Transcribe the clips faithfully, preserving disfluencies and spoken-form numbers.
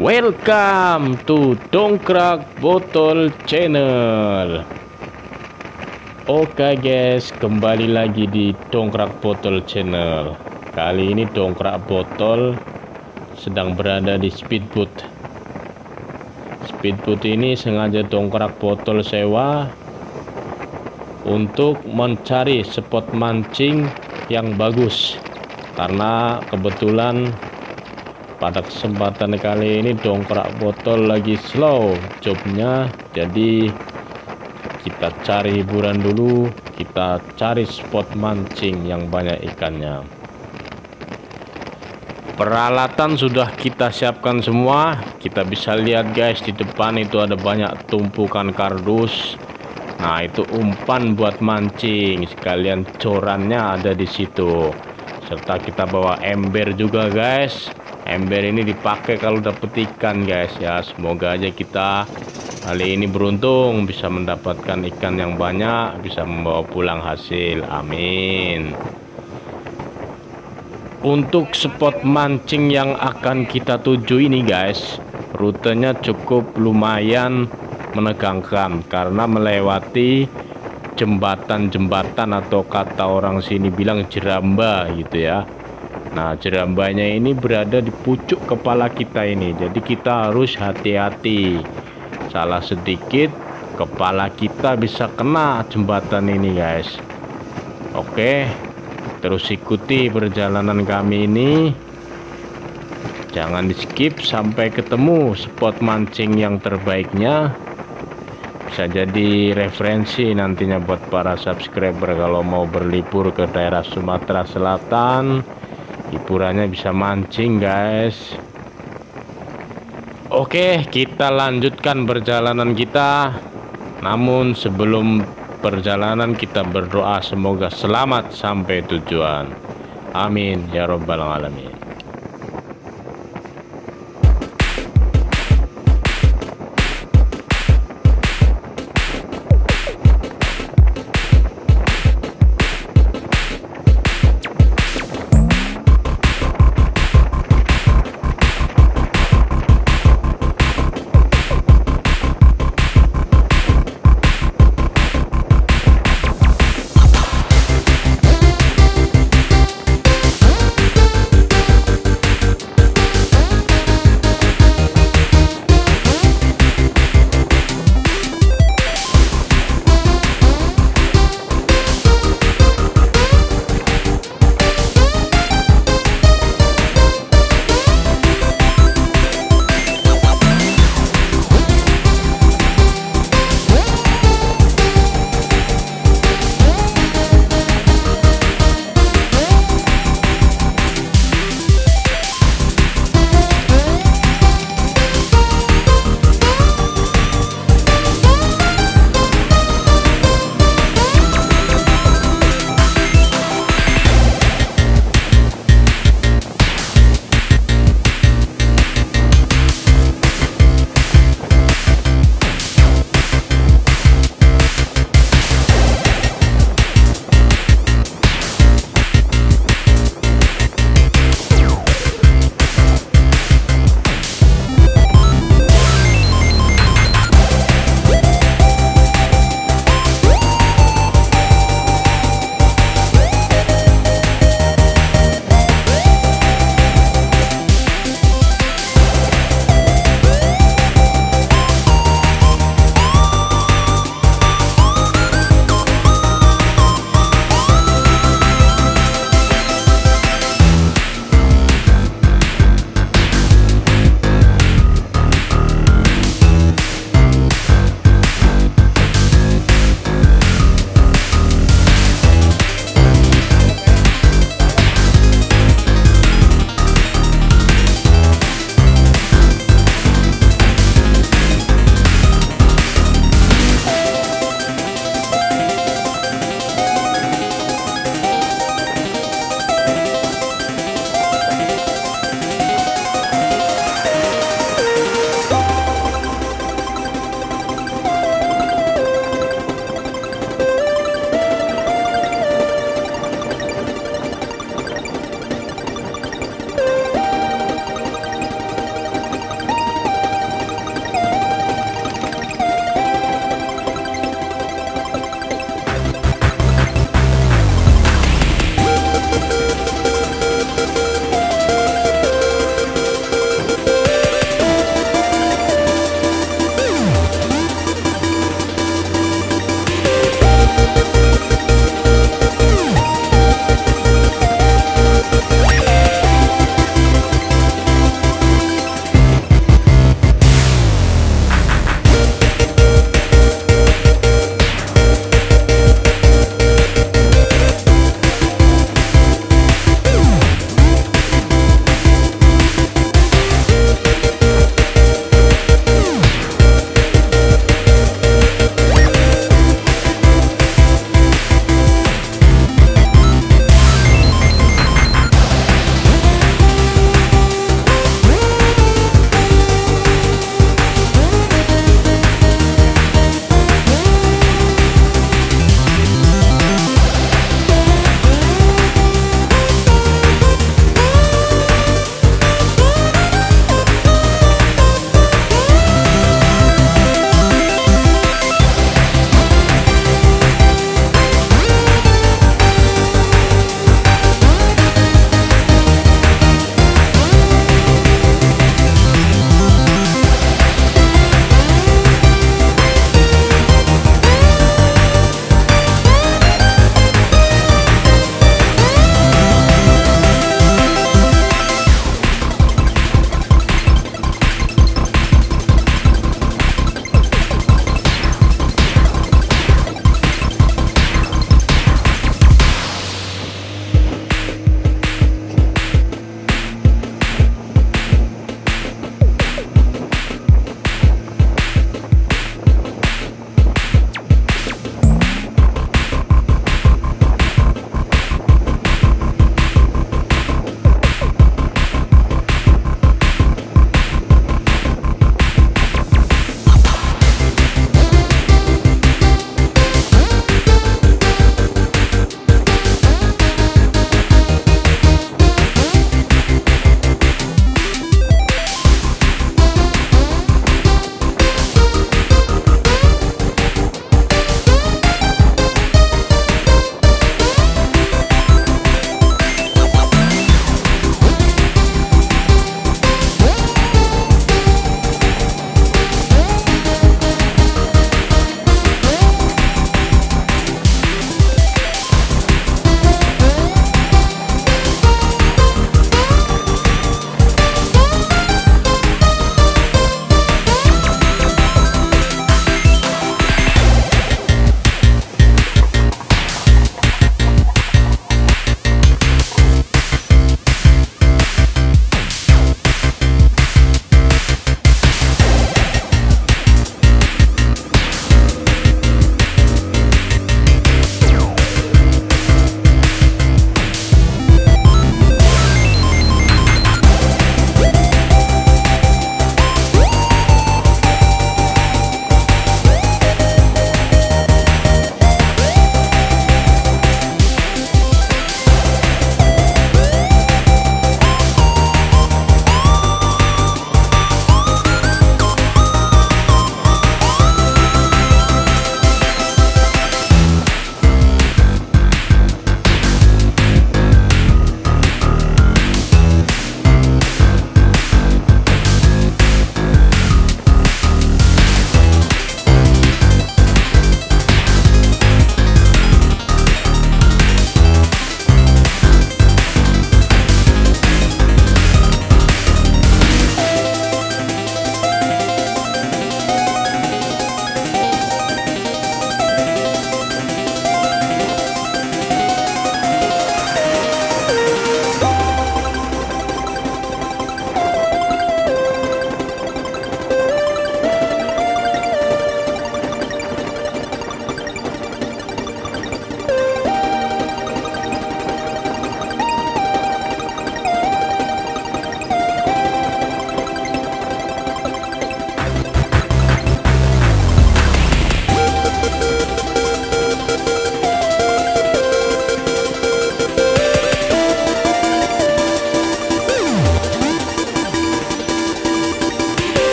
Welcome to Dongkrak Botol Channel. Oke guys, kembali lagi di Dongkrak Botol Channel. Kali ini Dongkrak Botol sedang berada di speedboat. Speedboat ini sengaja Dongkrak Botol sewa untuk mencari spot mancing yang bagus, karena kebetulan pada kesempatan kali ini Dongkrak Botol lagi slow jobnya, jadi kita cari hiburan dulu, kita cari spot mancing yang banyak ikannya. Peralatan sudah kita siapkan semua. Kita bisa lihat guys, di depan itu ada banyak tumpukan kardus. Nah, itu umpan buat mancing, sekalian corannya ada di situ. Serta kita bawa ember juga guys. Ember ini dipakai kalau dapet ikan guys ya. Semoga aja kita kali ini beruntung bisa mendapatkan ikan yang banyak, bisa membawa pulang hasil. Amin. Untuk spot mancing yang akan kita tuju ini guys, rutenya cukup lumayan menegangkan karena melewati jembatan-jembatan atau kata orang sini bilang jeramba gitu ya. Nah, jerambanya ini berada di pucuk kepala kita ini, jadi kita harus hati-hati. Salah sedikit kepala kita bisa kena jembatan ini guys. Oke, terus ikuti perjalanan kami ini, jangan di skip sampai ketemu spot mancing yang terbaiknya. Bisa jadi referensi nantinya buat para subscriber kalau mau berlibur ke daerah Sumatera Selatan. Hiburannya bisa mancing guys. Oke, kita lanjutkan perjalanan kita. Namun sebelum perjalanan kita berdoa semoga selamat sampai tujuan. Amin ya robbal alamin.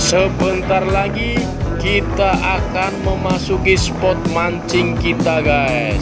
Sebentar lagi kita akan memasuki spot mancing kita, guys.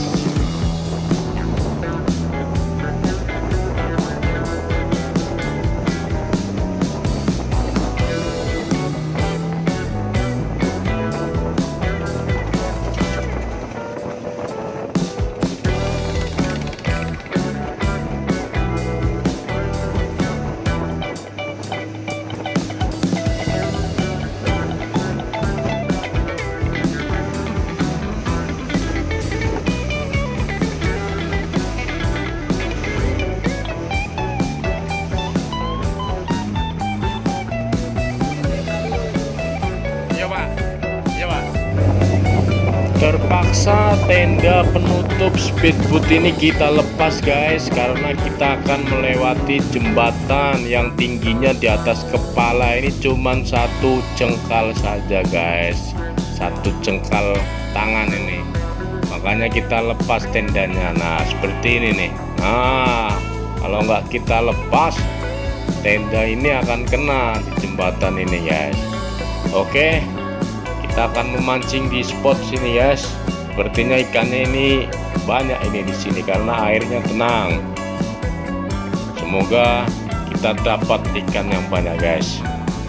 Terpaksa tenda penutup speedboat ini kita lepas, guys, karena kita akan melewati jembatan yang tingginya di atas kepala ini cuman satu jengkal saja, guys, satu jengkal tangan ini. Makanya kita lepas tendanya. Nah, seperti ini nih. Nah, kalau nggak kita lepas, tenda ini akan kena di jembatan ini, guys. Oke, kita akan memancing di spot sini, guys. Sepertinya ikannya ini banyak ini di sini karena airnya tenang. Semoga kita dapat ikan yang banyak, guys.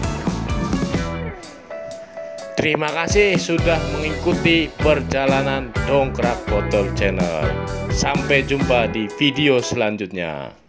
Terima kasih sudah mengikuti perjalanan Dongkrak Botol Channel. Sampai jumpa di video selanjutnya.